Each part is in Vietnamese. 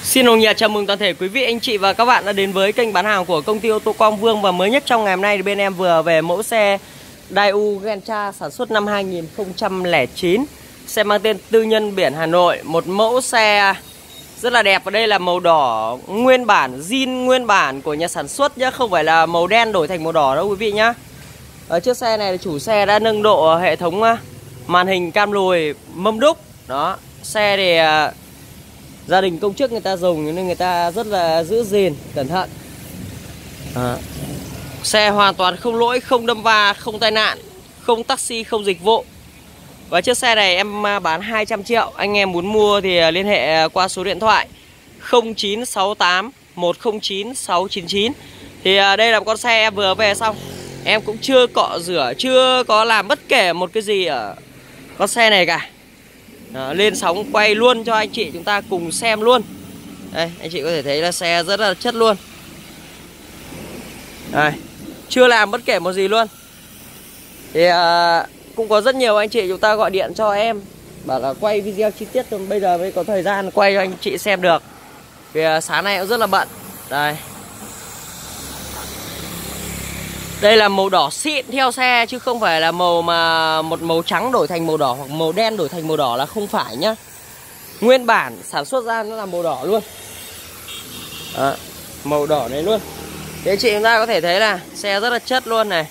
Xin nồng nhiệt chào mừng toàn thể quý vị, anh chị và các bạn đã đến với kênh bán hàng của công ty ô tô Quang Vương. Và mới nhất trong ngày hôm nay thì bên em vừa về mẫu xe Daewoo Gentra sản xuất năm 2009. Xe mang tên tư nhân biển Hà Nội. Một mẫu xe rất là đẹp. Và đây là màu đỏ nguyên bản, zin nguyên bản của nhà sản xuất nhé. Không phải là màu đen đổi thành màu đỏ đâu quý vị nhá. Ở chiếc xe này chủ xe đã nâng độ hệ thống màn hình cam lùi mâm đúc. Đó, xe thì gia đình công chức người ta dùng nên người ta rất là giữ gìn, cẩn thận. Xe hoàn toàn không lỗi, không đâm va, không tai nạn, không taxi, không dịch vụ. Và chiếc xe này em bán 200 triệu. Anh em muốn mua thì liên hệ qua số điện thoại 0968 109 699. Thì đây là một con xe em vừa về xong. Em cũng chưa cọ rửa, chưa có làm bất kể một cái gì ở con xe này cả. Lên sóng quay luôn cho anh chị chúng ta cùng xem luôn. Đây, anh chị có thể thấy là xe rất là chất luôn. Đây, chưa làm bất kể một gì luôn. Thì cũng có rất nhiều anh chị chúng ta gọi điện cho em bảo là quay video chi tiết, bây giờ mới có thời gian quay cho anh chị xem được. Vì sáng nay cũng rất là bận. Đây, đây là màu đỏ xịn theo xe chứ không phải là màu mà một màu trắng đổi thành màu đỏ hoặc màu đen đổi thành màu đỏ, là không phải nhá. Nguyên bản sản xuất ra nó là màu đỏ luôn. Đó, màu đỏ này luôn. Thế chị chúng ta có thể thấy là xe rất là chất luôn này.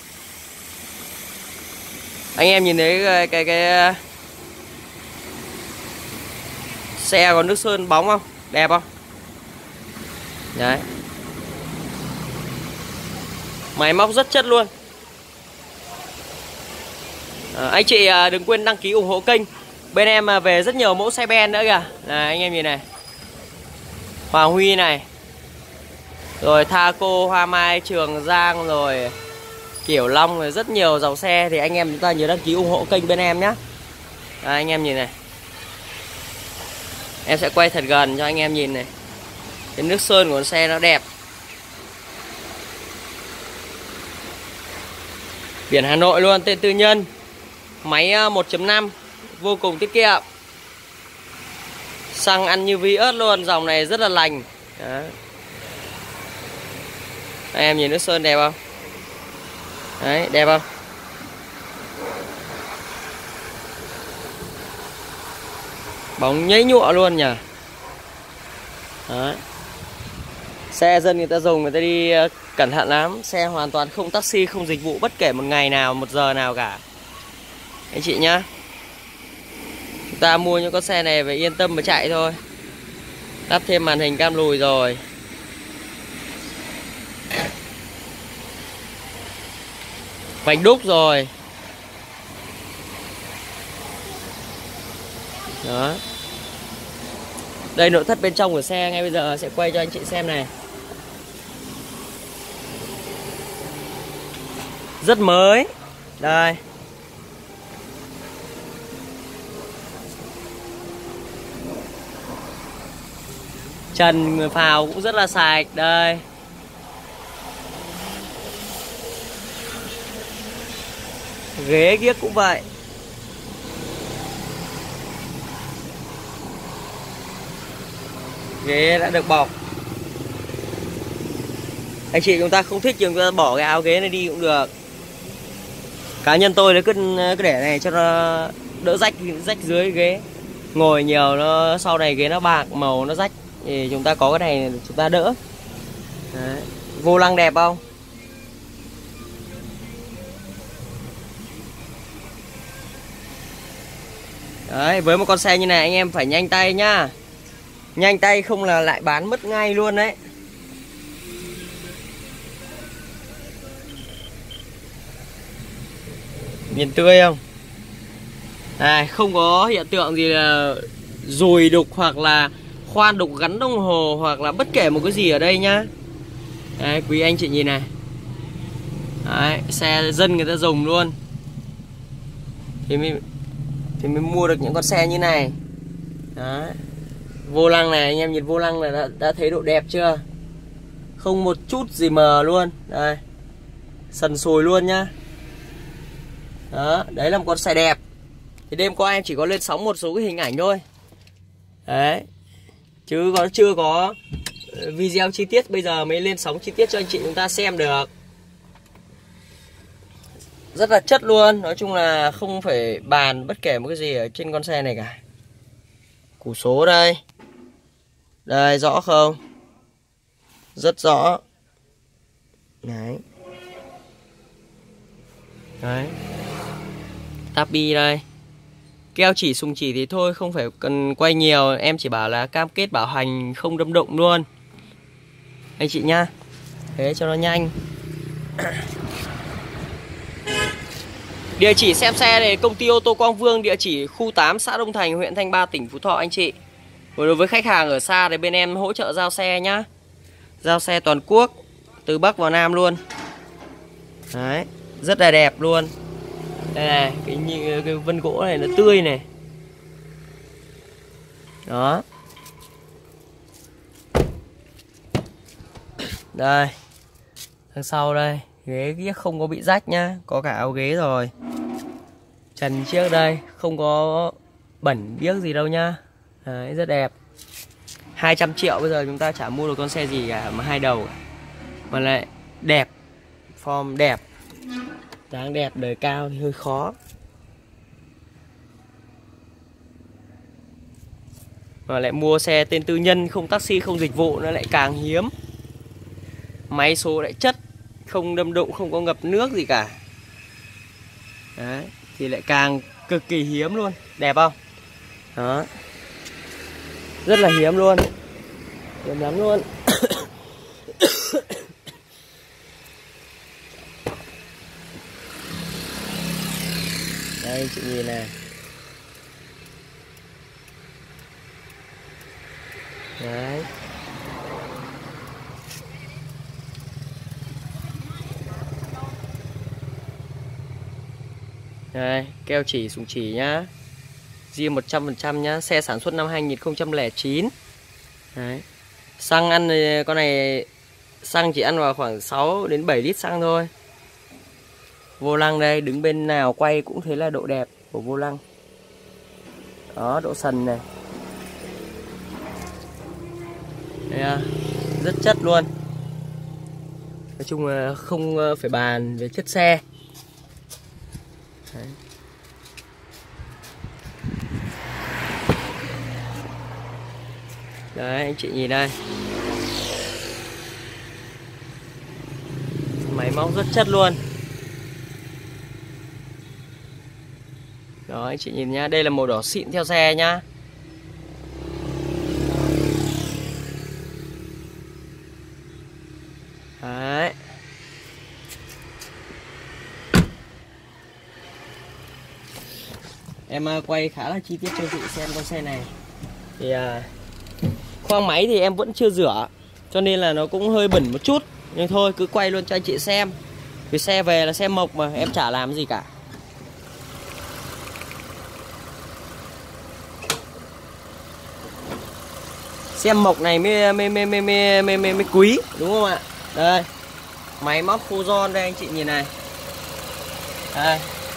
Anh em nhìn thấy cái xe có nước sơn bóng không? Đẹp không? Đấy. Máy móc rất chất luôn. Anh chị đừng quên đăng ký ủng hộ kênh. Bên em về rất nhiều mẫu xe ben nữa kìa. Này, anh em nhìn này. Hoàng Huy này. Rồi Thaco, Hoa Mai, Trường Giang, rồi Kiểu Long, rồi rất nhiều dòng xe. Thì anh em chúng ta nhớ đăng ký ủng hộ kênh bên em nhé. Anh em nhìn này. Em sẽ quay thật gần cho anh em nhìn này. Cái nước sơn của con xe nó đẹp. Biển Hà Nội luôn, tên tư nhân. Máy 1.5, vô cùng tiết kiệm. Xăng ăn như vi ớt luôn, dòng này rất là lành. Đó. Em nhìn nước sơn đẹp không? Đấy, đẹp không? Bóng nhấy nhụa luôn nhỉ. Đấy. Xe dân người ta dùng, người ta đi cẩn thận lắm. Xe hoàn toàn không taxi, không dịch vụ bất kể một ngày nào, một giờ nào cả anh chị nhá. Chúng ta mua những con xe này phải yên tâm mà chạy thôi. Lắp thêm màn hình cam lùi rồi. Vành đúc rồi. Đó. Đây nội thất bên trong của xe, ngay bây giờ sẽ quay cho anh chị xem này. Rất mới. Đây. Trần người phào cũng rất là sạch. Đây. Ghế ghiếc cũng vậy. Ghế đã được bọc. Anh chị chúng ta không thích thì chúng ta bỏ cái áo ghế này đi cũng được. Cá nhân tôi nó cứ để này cho nó đỡ rách dưới ghế. Ngồi nhiều nó sau này ghế nó bạc màu nó rách, thì chúng ta có cái này chúng ta đỡ. Đấy. Vô lăng đẹp không? Đấy, với một con xe như này anh em phải nhanh tay nhá. Nhanh tay không là lại bán mất ngay luôn đấy. Nhìn tươi không? Này, không có hiện tượng gì là dùi đục hoặc là khoan đục gắn đồng hồ hoặc là bất kể một cái gì ở đây nhá. Đấy, quý anh chị nhìn này. Đấy, xe dân người ta dùng luôn. Thì mình mua được những con xe như này. Đó. Vô lăng này, anh em nhìn vô lăng là đã thấy độ đẹp chưa? Không một chút gì mờ luôn. Đây. Sần sùi luôn nhá. Đó, đấy là một con xe đẹp. Thì đêm qua em chỉ có lên sóng một số cái hình ảnh thôi. Đấy. chứ chưa có video chi tiết, bây giờ mới lên sóng chi tiết cho anh chị chúng ta xem được. Rất là chất luôn, nói chung là không phải bàn bất kể một cái gì ở trên con xe này cả. Củ số đây. Đây, rõ không? Rất rõ. Đấy. Đấy. Tapi đây. Keo chỉ sùng chỉ thì thôi, không phải cần quay nhiều. Em chỉ bảo là cam kết bảo hành không đâm đụng luôn anh chị nhá. Thế cho nó nhanh. Địa chỉ xem xe này công ty ô tô Quang Vương, địa chỉ khu 8 xã Đông Thành, huyện Thanh Ba, tỉnh Phú Thọ anh chị. Và đối với khách hàng ở xa thì bên em hỗ trợ giao xe nhá. Giao xe toàn quốc, từ Bắc vào Nam luôn. Đấy, rất là đẹp luôn. Đây này, cái vân gỗ này nó tươi này. Đó. Đây. Đằng sau đây, ghế không có bị rách nhá, có cả áo ghế rồi. Trần trước đây, không có bẩn biếc gì đâu nhá. Đấy, rất đẹp. 200 triệu bây giờ chúng ta chả mua được con xe gì cả mà hai đầu. Mà lại đẹp, form đẹp, dáng đẹp, đời cao thì hơi khó. Mà lại mua xe tên tư nhân, không taxi, không dịch vụ nó lại càng hiếm. Máy số lại chất, không đâm đụng, không có ngập nước gì cả. Đấy, thì lại càng cực kỳ hiếm luôn. Đẹp không? Đó. Rất là hiếm luôn. Hiếm lắm luôn. Đây chị nhìn này. Đấy. Đây, keo chỉ sùng chỉ nhá. Zin 100% nhá, xe sản xuất năm 2009. Đấy. Xăng ăn thì con này xăng chỉ ăn vào khoảng 6 đến 7 lít xăng thôi. Vô lăng đây, đứng bên nào quay cũng thấy là độ đẹp của vô lăng. Đó, độ sần này. Đây, rất chất luôn. Nói chung là không phải bàn về chất xe. Đấy. Đấy anh chị nhìn đây. Máy móc rất chất luôn. Đó anh chị nhìn nhá, đây là màu đỏ xịn theo xe nhá. Đấy. Em quay khá là chi tiết cho chị xem con xe này. Thì khoang máy thì em vẫn chưa rửa, cho nên là nó cũng hơi bẩn một chút. Nhưng thôi cứ quay luôn cho anh chị xem. Vì xe về là xe mộc mà, em chả làm gì cả. Xe mộc này mới quý, đúng không ạ? Đây, máy móc khô giòn đây anh chị nhìn này. Đây.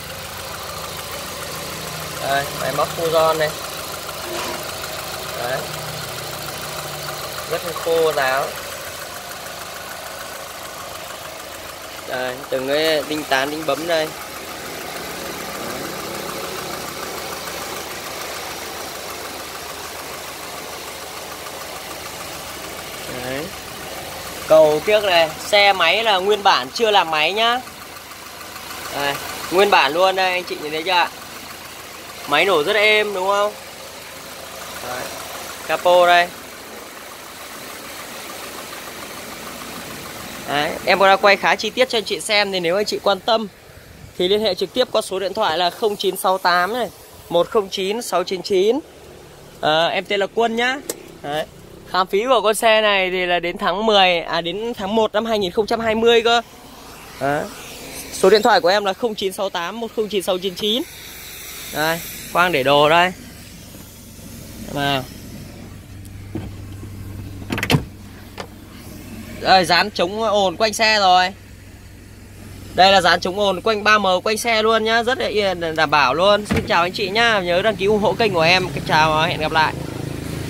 Đây, máy móc khô giòn này. Đấy. Rất là khô ráo. Đây, từng cái đinh tán đinh bấm đây. Đấy. Cầu tiếc này, xe máy là nguyên bản chưa làm máy nhá. Đây, nguyên bản luôn đây anh chị nhìn thấy chưa ạ? Máy nổ rất êm đúng không? Đấy. Capo đây. Đấy, em có đã quay khá chi tiết cho anh chị xem, thì nếu anh chị quan tâm thì liên hệ trực tiếp qua số điện thoại là 0968 này 109 699. Em tên là Quân nhá. Đấy. Khám phí của con xe này thì là đến tháng 10 đến tháng 1 năm 2020 cơ. Đấy. Số điện thoại của em là 0968 109 699. Đây, khoang để đồ đây. Nào. Đây, dán chống ồn quanh xe rồi. Đây là dán chống ồn quanh 3M quanh xe luôn nhá, rất là đảm bảo luôn. Xin chào anh chị nhá, nhớ đăng ký ủng hộ kênh của em. Chào và hẹn gặp lại.